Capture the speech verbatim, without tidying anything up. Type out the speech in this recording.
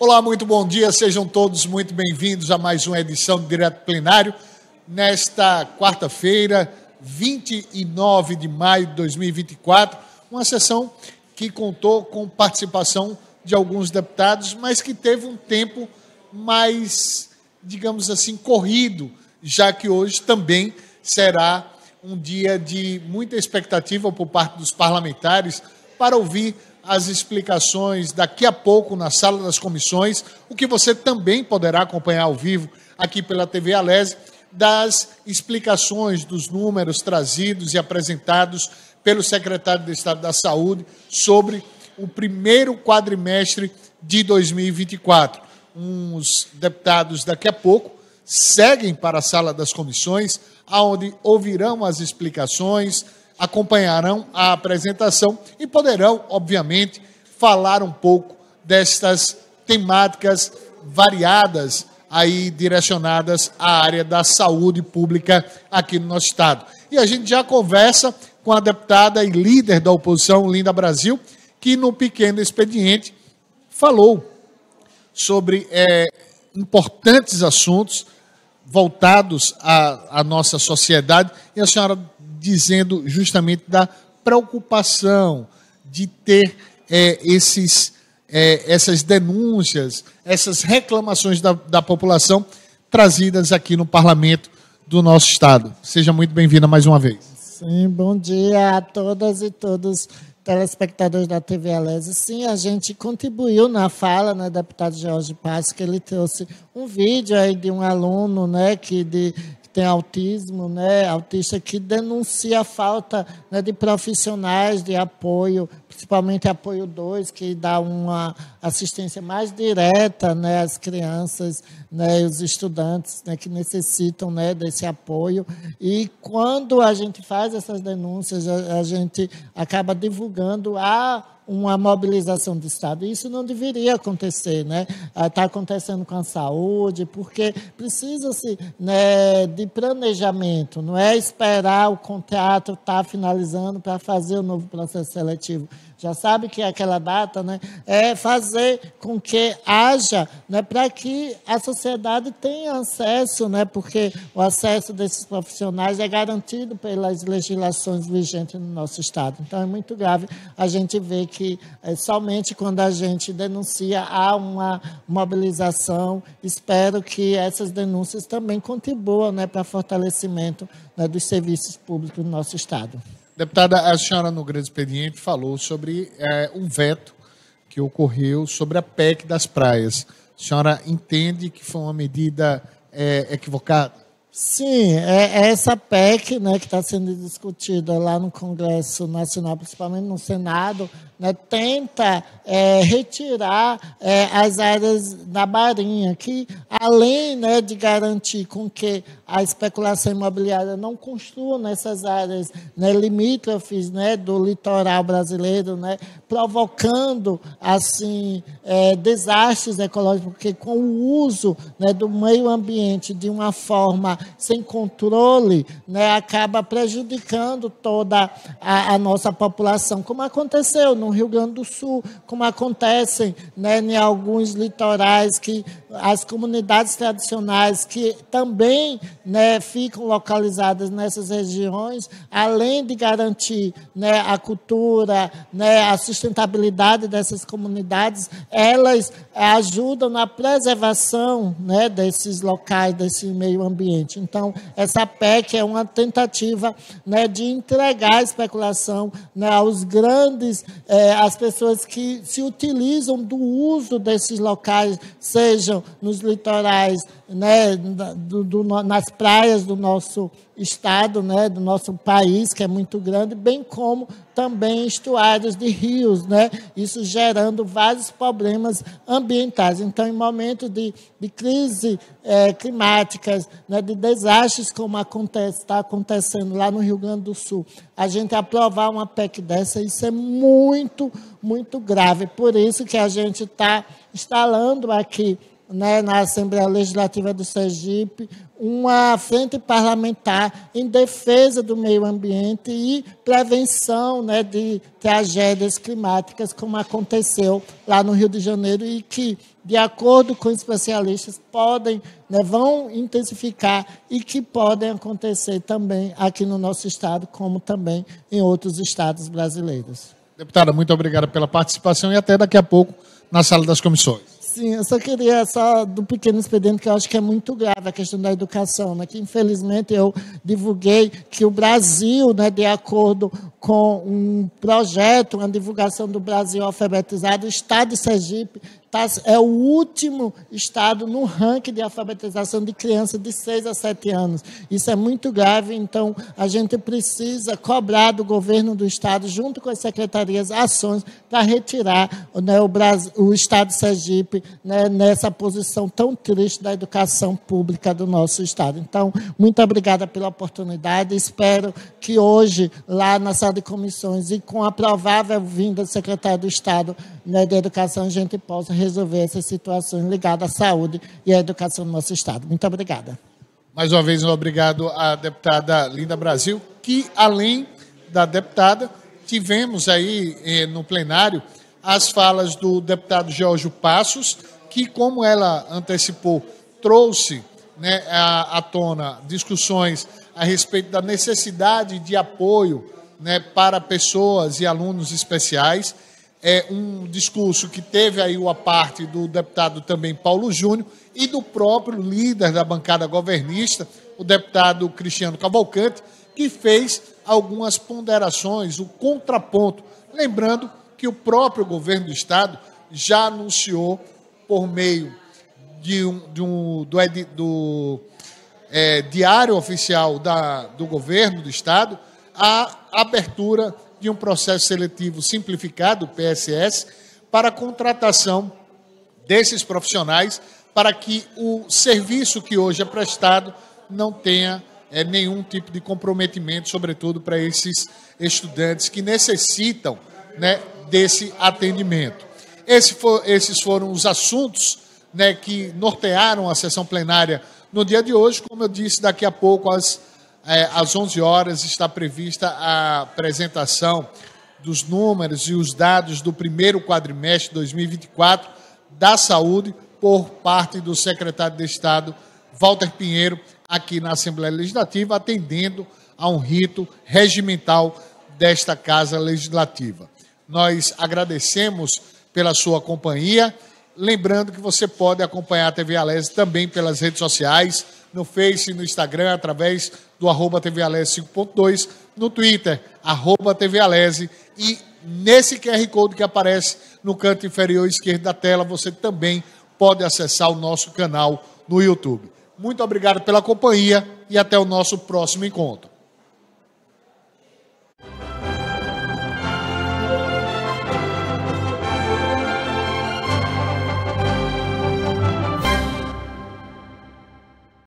Olá, muito bom dia, sejam todos muito bem-vindos a mais uma edição do Direto Plenário, nesta quarta-feira, vinte e nove de maio de dois mil e vinte e quatro, uma sessão que contou com participação de alguns deputados, mas que teve um tempo mais, digamos assim, corrido, já que hoje também será um dia de muita expectativa por parte dos parlamentares para ouvir as explicações daqui a pouco na sala das comissões, o que você também poderá acompanhar ao vivo aqui pela T V Alese, das explicações dos números trazidos e apresentados pelo secretário de Estado da Saúde sobre o primeiro quadrimestre de dois mil e vinte e quatro. Os deputados daqui a pouco seguem para a sala das comissões, onde ouvirão as explicações, acompanharão a apresentação e poderão, obviamente, falar um pouco destas temáticas variadas aí direcionadas à área da saúde pública aqui no nosso estado. E a gente já conversa com a deputada e líder da oposição, Linda Brasil, que no pequeno expediente falou sobre é, importantes assuntos voltados à, à nossa sociedade, e a senhora dizendo justamente da preocupação de ter é, esses, é, essas denúncias, essas reclamações da, da população trazidas aqui no parlamento do nosso estado. Seja muito bem-vinda mais uma vez. Sim, bom dia a todas e todos telespectadores da T V Alese. Sim, a gente contribuiu na fala, né, deputado Jorge Passos, que ele trouxe um vídeo aí de um aluno, né, que de tem autismo, né, autista, que denuncia a falta, né, de profissionais de apoio, principalmente apoio dois, que dá uma assistência mais direta, né, às crianças, né, e os estudantes, né, que necessitam, né, desse apoio. E quando a gente faz essas denúncias, a, a gente acaba divulgando a uma mobilização do Estado. Isso não deveria acontecer, né? Está acontecendo com a saúde, porque precisa-se, né, de planejamento, não é esperar o contrato estar finalizando para fazer o novo processo seletivo. Já sabe que aquela data, né, é fazer com que haja, né, para que a sociedade tenha acesso, né, porque o acesso desses profissionais é garantido pelas legislações vigentes no nosso Estado. Então, é muito grave a gente ver que é, somente quando a gente denuncia há uma mobilização. Espero que essas denúncias também contribuam, né, para o fortalecimento, né, dos serviços públicos do nosso Estado. Deputada, a senhora no grande expediente falou sobre é, um veto que ocorreu sobre a P E C das praias. A senhora entende que foi uma medida é, equivocada? Sim, é essa P E C, né, que está sendo discutida lá no Congresso Nacional, principalmente no Senado, né, tenta é, retirar é, as áreas da Marinha, que além, né, de garantir com que a especulação imobiliária não construa nessas áreas, né, limítrofes, né, do litoral brasileiro, né, provocando assim é, desastres ecológicos, porque com o uso, né, do meio ambiente de uma forma sem controle, né, acaba prejudicando toda a, a nossa população, como aconteceu no Rio Grande do Sul, como acontecem, né, em alguns litorais, que as comunidades tradicionais que também, né, ficam localizadas nessas regiões, além de garantir, né, a cultura, né, a sustentabilidade dessas comunidades, elas ajudam na preservação, né, desses locais, desse meio ambiente. Então, essa P E C é uma tentativa, né, de entregar a especulação, né, aos grandes, é, às pessoas que se utilizam do uso desses locais, sejam nos litorais, né, do, do, nas praias do nosso estado, né, do nosso país, que é muito grande, bem como também estuários de rios, né, isso gerando vários problemas ambientais. Então, em momentos de, de crise é, climáticas, né, de desastres como acontece, está acontecendo lá no Rio Grande do Sul, a gente aprovar uma P E C dessa, isso é muito, muito grave. Por isso que a gente está instalando aqui né, na Assembleia Legislativa do Sergipe, uma frente parlamentar em defesa do meio ambiente e prevenção, né, de tragédias climáticas, como aconteceu lá no Rio de Janeiro, e que, de acordo com especialistas, podem, né, vão intensificar e que podem acontecer também aqui no nosso estado, como também em outros estados brasileiros. Deputada, muito obrigado pela participação e até daqui a pouco na sala das comissões. Sim, eu só queria, só do pequeno expediente, que eu acho que é muito grave a questão da educação, né? Que infelizmente eu divulguei que o Brasil, né, de acordo com um projeto, uma divulgação do Brasil alfabetizado, o estado de Sergipe tá, é o último estado no ranking de alfabetização de crianças de seis a sete anos. Isso é muito grave, então a gente precisa cobrar do governo do estado, junto com as secretarias, ações para retirar, né, o, Brasil, o estado de Sergipe, né, nessa posição tão triste da educação pública do nosso estado. Então, muito obrigada pela oportunidade. Espero que hoje, lá na sala de comissões, e com a provável vinda do secretário do Estado, né, de Educação, a gente possa resolver essas situações ligadas à saúde e à educação do nosso estado. Muito obrigada. Mais uma vez, um obrigado à deputada Linda Brasil, que, além da deputada, tivemos aí eh, no plenário as falas do deputado Geórgio Passos, que, como ela antecipou, trouxe, né, à, à tona discussões a respeito da necessidade de apoio, né, para pessoas e alunos especiais. É um discurso que teve aí a parte do deputado também Paulo Júnior e do próprio líder da bancada governista, o deputado Cristiano Cavalcante, que fez algumas ponderações, o contraponto, lembrando que o próprio governo do estado já anunciou por meio de um, de um, do, do é, diário oficial da, do governo do estado a abertura de um processo seletivo simplificado, P S S, para a contratação desses profissionais, para que o serviço que hoje é prestado não tenha é, nenhum tipo de comprometimento, sobretudo para esses estudantes que necessitam, né, desse atendimento. Esse for, esses foram os assuntos, né, que nortearam a sessão plenária no dia de hoje. Como eu disse, daqui a pouco, às, é, às onze horas, está prevista a apresentação dos números e os dados do primeiro quadrimestre de dois mil e vinte e quatro da saúde por parte do secretário de Estado, Walter Pinheiro, aqui na Assembleia Legislativa, atendendo a um rito regimental desta Casa Legislativa. Nós agradecemos pela sua companhia, lembrando que você pode acompanhar a T V Alese também pelas redes sociais, no Face e no Instagram, através do arroba T V Alese cinco ponto dois, no Twitter, arroba T V Alese, e nesse Q R Code que aparece no canto inferior esquerdo da tela, você também pode acessar o nosso canal no YouTube. Muito obrigado pela companhia e até o nosso próximo encontro.